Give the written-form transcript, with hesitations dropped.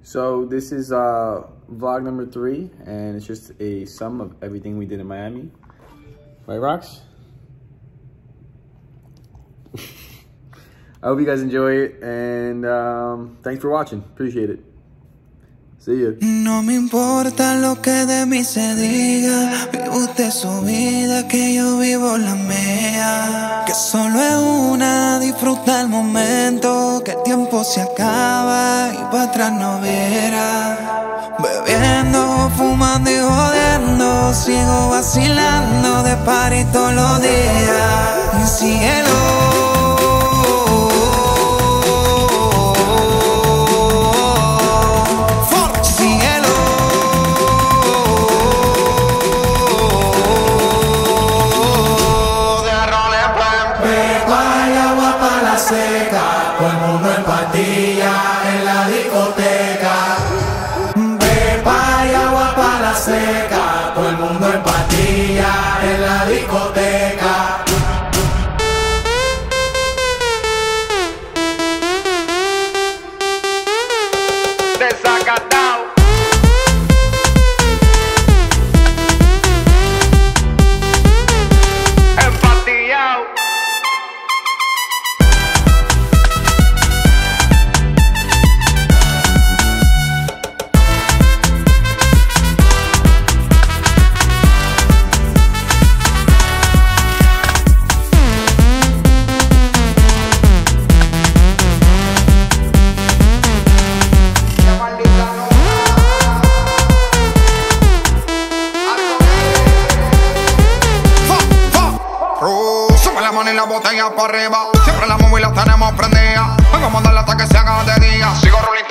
So this is vlog number 3, and it's just a sum of everything we did in Miami. Right, Rox? I hope you guys enjoy it, and thanks for watching. Appreciate it. See ya. No me importa lo que de mí se diga. Vive usted su vida, que yo vivo la mía. Que solo es una, disfruta el momento. Que el tiempo se acaba y para atrás no verá. Bebiendo, fumando y jodiendo, sigo vacilando de party todos los días. Y síguelo. Todo el mundo en patilla en la discoteca. Pepa y agua pa' la seca. Todo el mundo en patilla en la discoteca. Desacatado. Empatillado. Y la botella para arriba, siempre la móvil la tenemos prendida. Vengo a mandarla hasta que se haga de día. Sigo rolling